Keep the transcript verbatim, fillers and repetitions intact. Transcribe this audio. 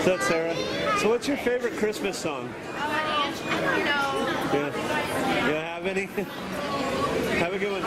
What's up, Sarah? So what's your favorite Christmas song? Uh, you know. Yeah. You have any? Have a good one.